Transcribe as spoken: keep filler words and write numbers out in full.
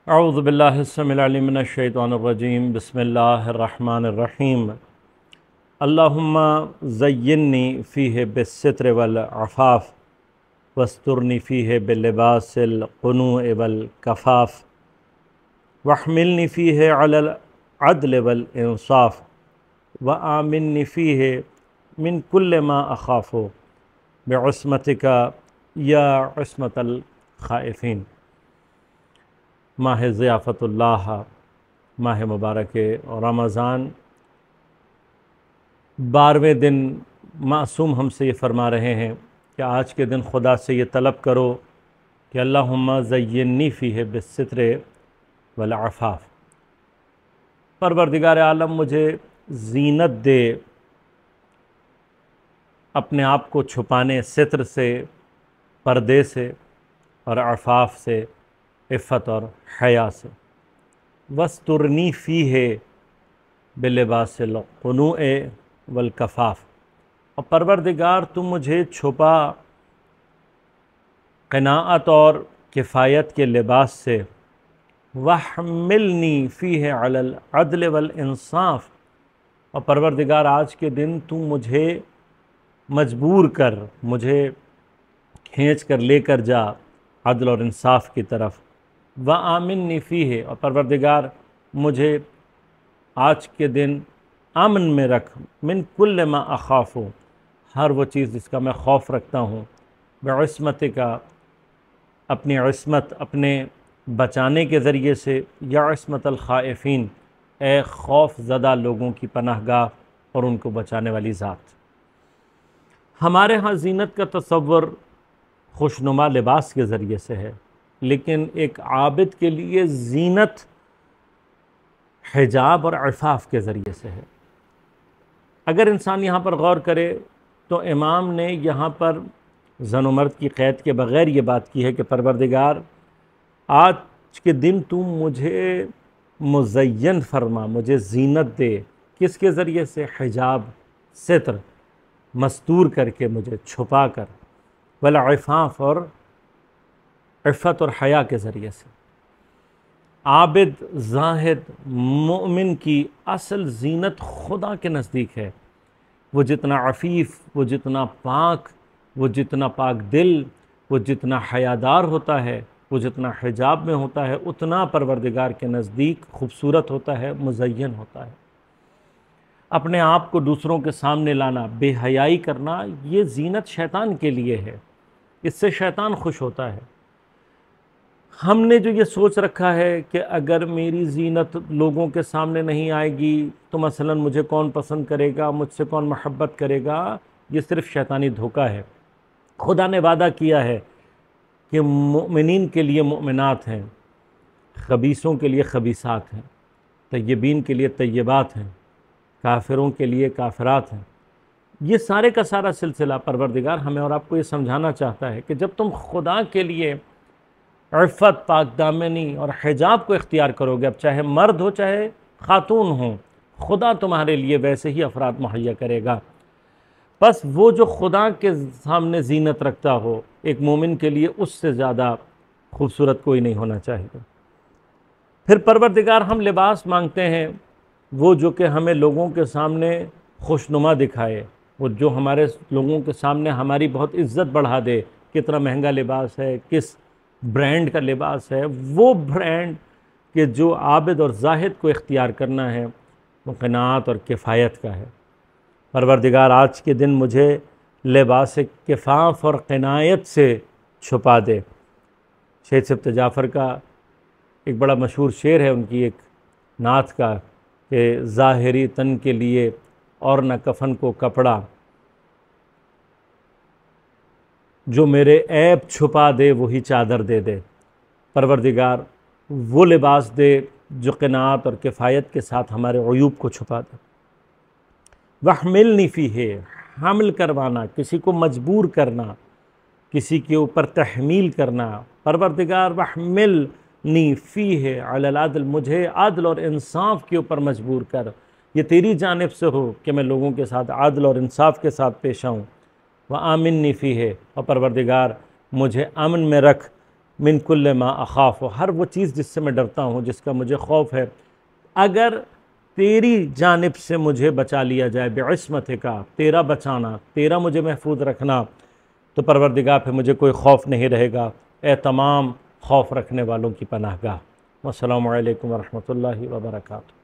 अऊज़ु बिल्लाहि स्समीउल अलीम मिनश शैतानिर रजीम बिस्मिल्लाहिर रहमानिर रहीम। अल्लाहुम्मा ज़य्यिन्नी फ़ीहि बिस्सित्रि वल अफ़ाफ़ वस्तुरनी फ़ीहि बिल्लिबासिल क़ुनूअ वल कफ़ाफ़ वहमिलनी फ़ीहि अलल अदल वल इंसाफ़ व आमिन्नी फ़ीहि मिन कुल्लि मा अख़ाफ़ु बिइस्मतिका या इस्मतल ख़ाइफ़ीन। माह ज़ियाफ़तुल्लाह, माह मुबारक रमज़ान, बारहवें दिन मासूम हमसे ये फरमा रहे हैं कि आज के दिन खुदा से ये तलब करो कि अल्लाहुम्मा ज़य्यिन्नी फ़ीहि बिस्सित्रि वल अफ़ाफ़, परवरदिगार आलम मुझे ज़ीनत दे अपने आप को छुपाने, सित्र से, पर्दे से और अफ़ाफ़ से, इफ़्फ़त और हया से। वस्तुरनी फ़ीहि बिल्लिबासिल क़ुनूअ वल कफ़ाफ़, और परवरदिगार तुम मुझे छुपा क़नाअत और किफ़ायत के लिबास से। वहमिलनी फ़ीहि अलल अदल वल इंसाफ़, और परवरदिगार आज के दिन तुम मुझे मजबूर कर, मुझे खींच कर लेकर जा अदल और इंसाफ़ की तरफ। व आमिन्नी फ़ीहि, और परवरदिगार मुझे आज के दिन अमन में रख, मिन कुल्लि मा अख़ाफ़ु, हर वो चीज़ जिसका मैं खौफ रखता हूँ, बिइस्मतिका, अपनी इस्मत, अपने बचाने के ज़रिए से, या इस्मतल ख़ाइफ़ीन, ए खौफ ज़दा लोगों की पनाहगाह और उनको बचाने वाली ज़ात। हमारे यहाँ ज़ीनत का तसव्वुर खुशनुमा लिबास के ज़रिए से है, लेकिन एक आबिद के लिए ज़ीनत हिजाब और इफ़ाफ़ के ज़रिए से है। अगर इंसान यहाँ पर गौर करे तो इमाम ने यहाँ पर ज़न व मर्द की क़ैद के बग़ैर ये बात की है कि परवरदिगार आज के दिन तुम मुझे मुज़य्यन फ़रमा, मुझे ज़ीनत दे, किसके ज़रिए से? हिजाब, सित्र, मस्तूर करके, मुझे छुपा कर, वल इफ़ाफ़, और इफ़्फ़त और हया के ज़रिए से। आबिद, ज़ाहिद, मोमिन की असल ज़ीनत खुदा के नज़दीक है। वो जितना अफ़ीफ़, वो जितना पाक, वो जितना पाक दिल, वो जितना हयादार होता है, वो जितना हिजाब में होता है, उतना परवरदिगार के नज़दीक खूबसूरत होता है, मुज़य्यन होता है। अपने आप को दूसरों के सामने लाना, बेहयाई करना, ये ज़ीनत शैतान के लिए है, इससे शैतान खुश होता है। हमने जो ये सोच रखा है कि अगर मेरी ज़ीनत लोगों के सामने नहीं आएगी तो मसलन मुझे कौन पसंद करेगा, मुझसे कौन मोहब्बत करेगा, ये सिर्फ़ शैतानी धोखा है। खुदा ने वादा किया है कि मुमिनीन के लिए मुमिनात हैं, खबीसों के लिए खबीसात हैं, तय्यबीन के लिए तय्यबात हैं, काफिरों के लिए काफिरात हैं। ये सारे का सारा सिलसिला परवरदिगार हमें और आपको ये समझाना चाहता है कि जब तुम खुदा के लिए इफ़्फ़त, पाकदामनी और हिजाब को इख्तियार करोगे, अब चाहे मर्द हो चाहे ख़ातून हो, खुदा तुम्हारे लिए वैसे ही अफराद मुहैया करेगा। बस वो जो खुदा के सामने ज़ीनत रखता हो, एक मोमिन के लिए उससे ज़्यादा खूबसूरत कोई नहीं होना चाहिए। फिर परवरदिगार हम लिबास मांगते हैं, वो जो कि हमें लोगों के सामने खुशनुमा दिखाए, वो जो हमारे लोगों के सामने हमारी बहुत इज़्ज़त बढ़ा दे। कितना महंगा लिबास है, किस ब्रांड का लिबास है, वो ब्रांड के जो आबिद और ज़ाहिद को इख्तियार करना है वो क़नाअत और किफ़ायत का है। परवरदिगार आज के दिन मुझे लिबास किफ़ाफ़ और क़नायत से छुपा दे। शहीद सिब्त जाफ़र का एक बड़ा मशहूर शेर है, उनकी एक नात का, कि ज़ाहिरी तन के लिए और न कफ़न को कपड़ा, जो मेरे ऐब छुपा दे वही चादर दे दे। परवरदिगार वो लिबास दे जो क़नाअत और किफ़ायत के साथ हमारे अयूब को छुपा दे। वहमिलनी फ़ीहि, हमल करवाना, किसी को मजबूर करना, किसी के ऊपर तहमील करना। परवरदिगार वहमिलनी फ़ीहि अलल अदल, मुझे अदल और इंसाफ़ के ऊपर मजबूर कर। ये तेरी जानिब से हो कि मैं लोगों के साथ अदल और इंसाफ़ के साथ पेश आऊँ। व आमिन्नी फ़ीहि, और परवरदिगार मुझे अमन में रख, मिन कुल्ल मा अखाफ, हर वो चीज़ जिससे मैं डरता हूँ, जिसका मुझे खौफ है, अगर तेरी जानिब से मुझे बचा लिया जाए, बेइस्मत का, तेरा बचाना, तेरा मुझे महफूज रखना, तो परवरदिगार पे मुझे कोई खौफ नहीं रहेगा। ए तमाम खौफ रखने वालों की पनाहगाह। अस्सलामु अलैकुम व रहमतुल्लाहि व बरकातुहू।